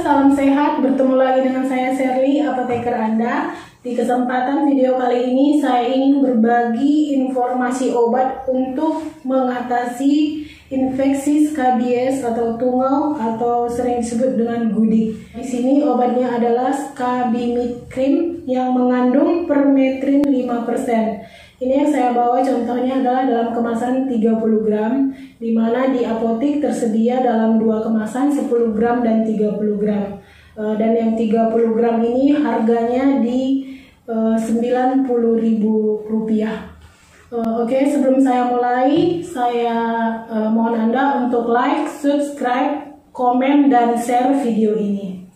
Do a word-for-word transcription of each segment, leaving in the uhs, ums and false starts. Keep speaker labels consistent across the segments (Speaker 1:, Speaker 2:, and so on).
Speaker 1: salam sehat. Bertemu lagi dengan saya Sherly, apoteker Anda. Di kesempatan video kali ini saya ingin berbagi informasi obat untuk mengatasi infeksi skabies atau tungau atau sering disebut dengan gudik. Di sini obatnya adalah Skabimid Cream yang mengandung permetrin lima persen. Ini yang saya bawa contohnya adalah dalam kemasan tiga puluh gram, di mana di apotik tersedia dalam dua kemasan sepuluh gram dan tiga puluh gram. Dan yang tiga puluh gram ini harganya di sembilan puluh ribu rupiah. Oke, okay, sebelum saya mulai, saya uh, mohon Anda untuk like, subscribe, komen, dan share video ini.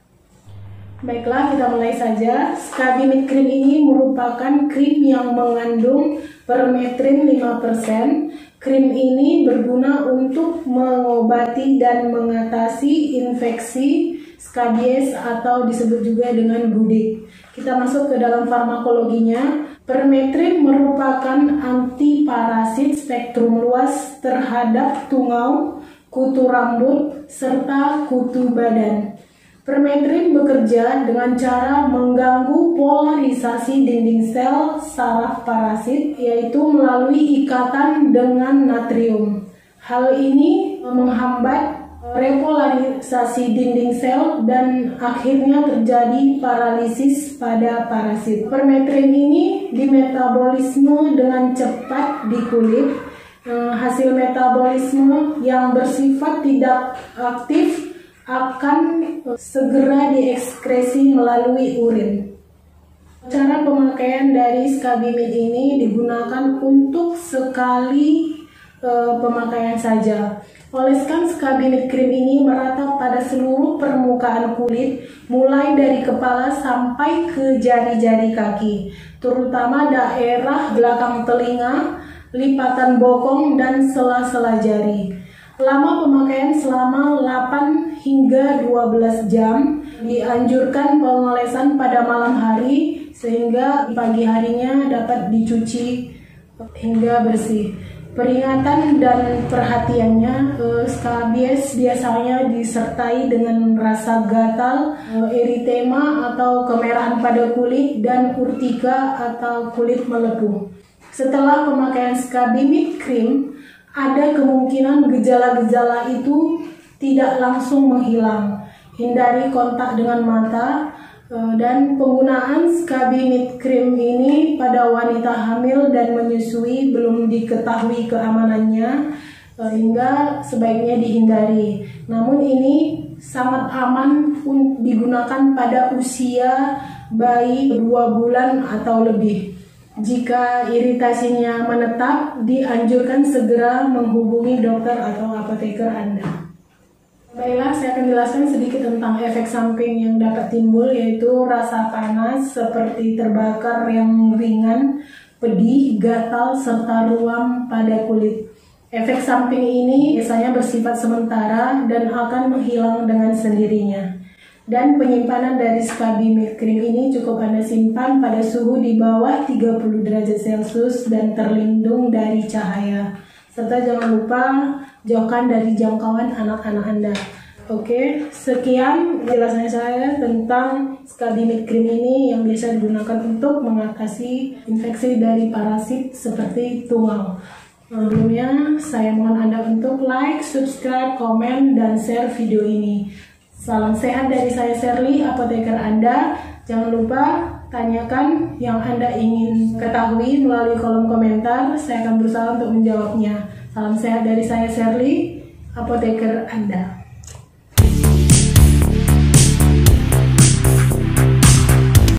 Speaker 1: Baiklah, kita mulai saja. Skabimid Cream ini merupakan krim yang mengandung permetrin lima persen. Krim ini berguna untuk mengobati dan mengatasi infeksi skabies atau disebut juga dengan gudik. Kita masuk ke dalam farmakologinya. Permetrin merupakan antiparasit spektrum luas terhadap tungau, kutu rambut, serta kutu badan. Permetrin bekerja dengan cara mengganggu polarisasi dinding sel saraf parasit, yaitu melalui ikatan dengan natrium. Hal ini menghambat repolarisasi dinding sel dan akhirnya terjadi paralisis pada parasit. Permetrin ini dimetabolisme dengan cepat di kulit. Hasil metabolisme yang bersifat tidak aktif akan segera diekskresi melalui urin. Cara pemakaian dari Skabimid ini digunakan untuk sekali uh, pemakaian saja. Oleskan Skabimid Cream ini merata pada seluruh permukaan kulit, mulai dari kepala sampai ke jari-jari kaki, terutama daerah belakang telinga, lipatan bokong, dan sela-sela jari. Lama pemakaian selama delapan hingga dua belas jam. Dianjurkan pengolesan pada malam hari sehingga pagi harinya dapat dicuci hingga bersih. Peringatan dan perhatiannya, eh, skabies biasanya disertai dengan rasa gatal, eh, eritema atau kemerahan pada kulit, dan urtika atau kulit melepuh. Setelah pemakaian Skabimid Cream, ada kemungkinan gejala-gejala itu tidak langsung menghilang. Hindari kontak dengan mata, dan penggunaan Skabimid Cream ini pada wanita hamil dan menyusui belum diketahui keamanannya, hingga sebaiknya dihindari. Namun ini sangat aman digunakan pada usia bayi dua bulan atau lebih. Jika iritasinya menetap, dianjurkan segera menghubungi dokter atau apoteker Anda. Baiklah, saya akan jelaskan sedikit tentang efek samping yang dapat timbul, yaitu rasa panas seperti terbakar yang ringan, pedih, gatal, serta ruam pada kulit. Efek samping ini biasanya bersifat sementara dan akan menghilang dengan sendirinya. Dan penyimpanan dari Skabimid Cream ini cukup Anda simpan pada suhu di bawah tiga puluh derajat Celcius dan terlindung dari cahaya. Serta jangan lupa jauhkan dari jangkauan anak-anak Anda. Oke, sekian penjelasan saya tentang Skabimid Cream ini yang biasa digunakan untuk mengatasi infeksi dari parasit seperti tungau. Sebelumnya, saya mohon Anda untuk like, subscribe, komen, dan share video ini. Salam sehat dari saya Sherly, apoteker Anda. Jangan lupa tanyakan yang Anda ingin ketahui melalui kolom komentar. Saya akan berusaha untuk menjawabnya. Salam sehat dari saya Sherly, apoteker Anda.